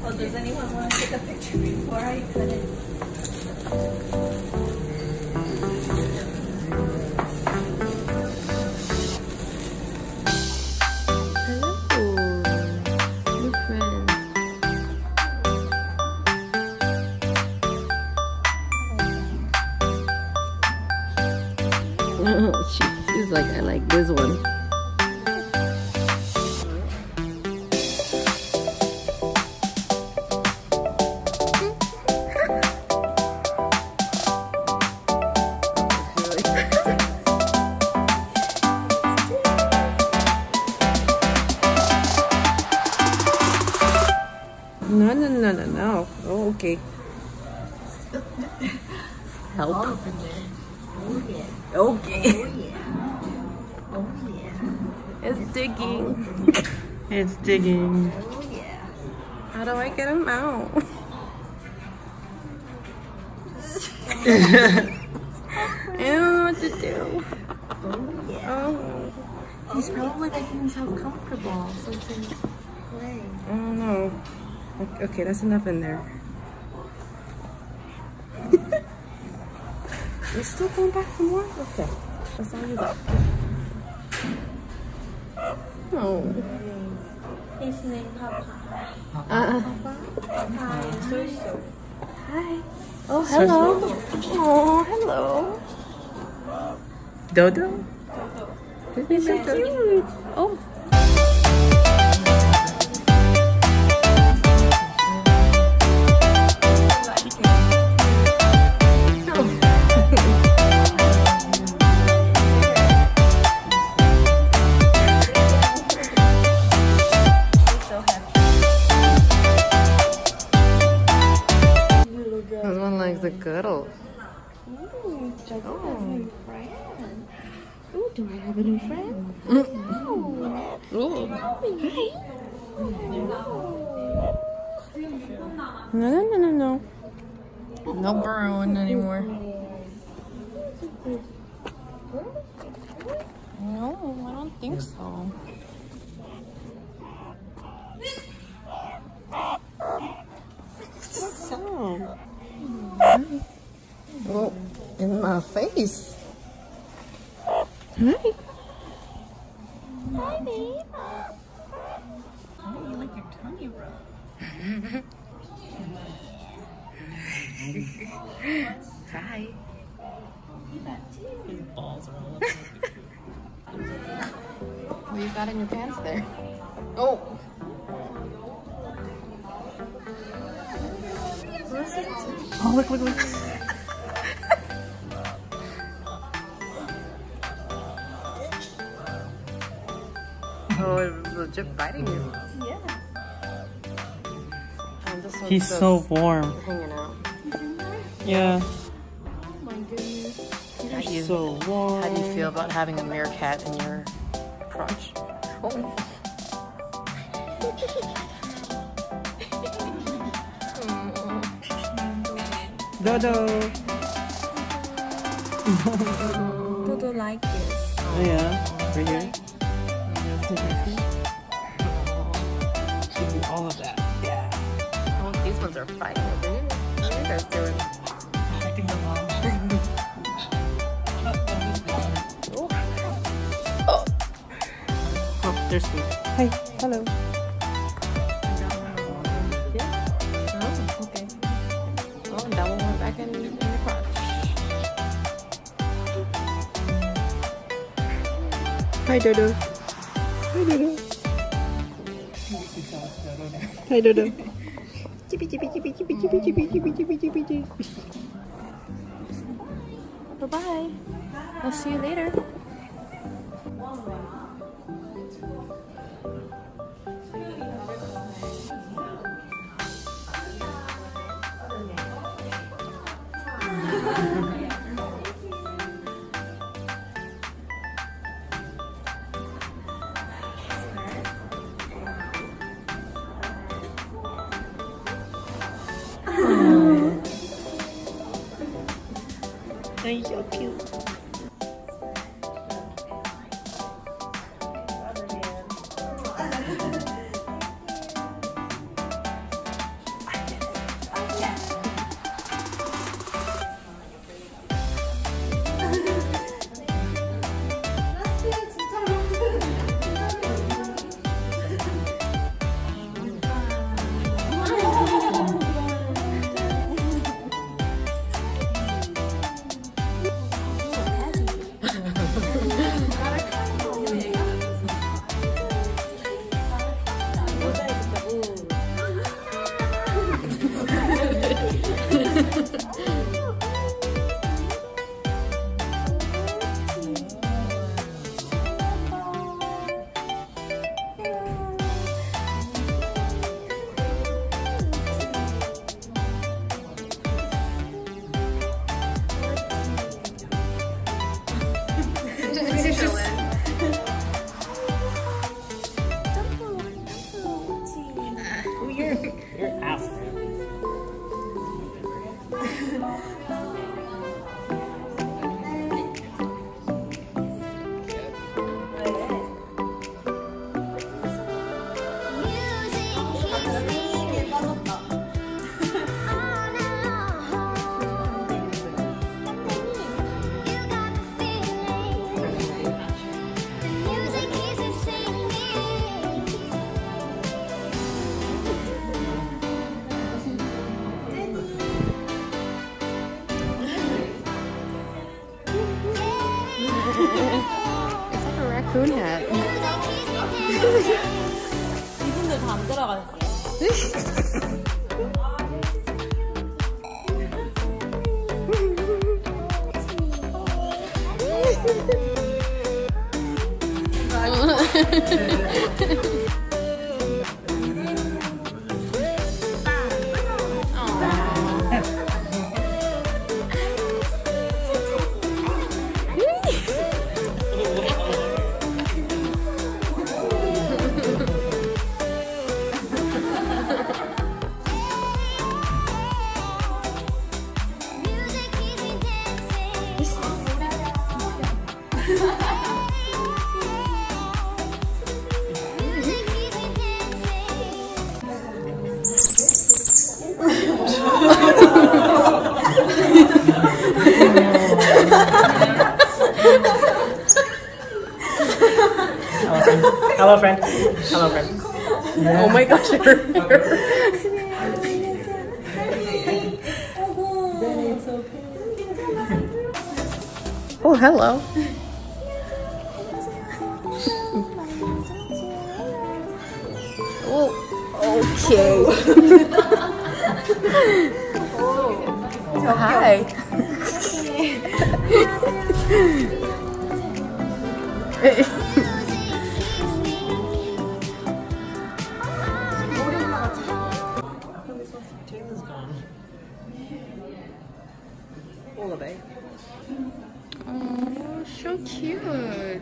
Oh, does anyone want to take a picture before I cut it? She's like, I like this one. No. Oh, okay. Help. Oh yeah. Okay. Oh yeah. It's digging. It's digging. Oh yeah. How do I get him out? I don't know what to do. Oh yeah. Oh, He's probably making himself comfortable so he can play. I don't know. Okay, that's enough in there. You're still going back for more? Okay. That's all you got. No. His name Papa. Papa? Hi, Susu. Hi. Oh, hello. Oh, hello. Dodo? He's so cute. Oh. This one likes the cuddle. Ooh, Joseph has a new friend. Ooh, do I have a new friend? Ooh. Hi. No. No burrowing anymore. No, I don't think so. So. Oh, in my face. Hi. Hi, babe. Oh, you like your tummy rub. Hi. His balls are all over. What you got in your pants there? Oh. What is it? Oh, look. Oh, it was legit biting you. Yeah. And this one's He's just so warm. hanging out. Yeah. Oh my goodness. How do you, So warm. how do you feel about having a meerkat in your crotch? Oh. Dodo. Dodo like this. Oh, yeah. Right here. Give me all of that. Yeah. Oh, these ones are fighting over here. What are you guys doing? I think the mom. Oh, there's food. Hi. Hello. Oh, okay. Oh, that one went back in your crotch. Hi, Dodo. Hi, Dodo. Hi, Dodo. Chippy, chippy, chippy, chippy, chippy, chippy, chippy, chippy, chippy, chippy. Bye-bye. I'll see you later. He's so cute. You're an ass, man. It's like a raccoon hat. 이분들 다 안 들어가셨어요? Hello, friend. Hello, friend. Oh my gosh. Oh, hello. Oh, okay. Oh, hi. Taylor's gone. Wallaby. Oh, so cute.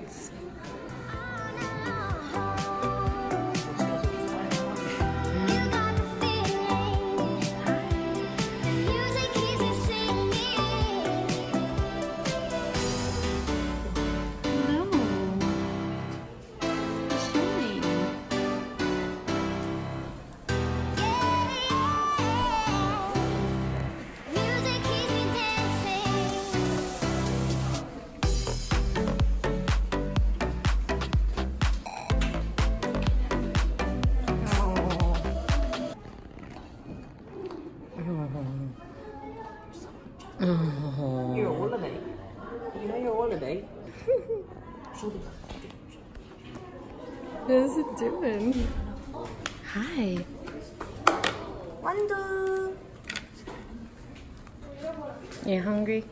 You're a wallaby. You know you're a wallaby. What is it doing? Hi. 완두. You hungry?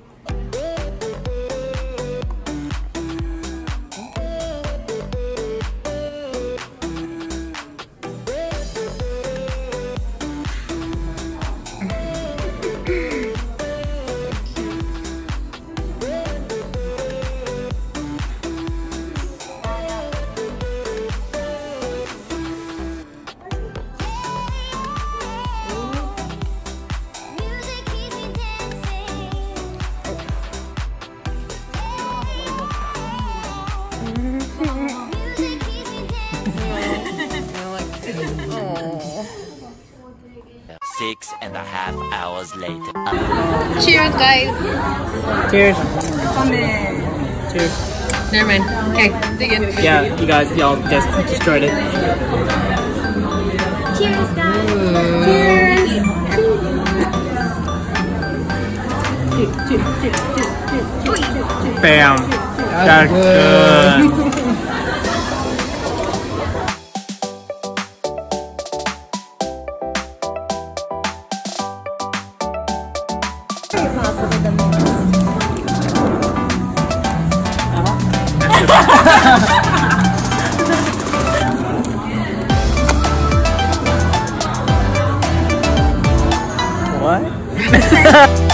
Oh. 6.5 hours later. Cheers, guys. Cheers. Cheers. Never mind. Okay, dig in. Yeah, you guys, y'all just destroyed it. Cheers, guys. Cheers. Bam. That's good. What?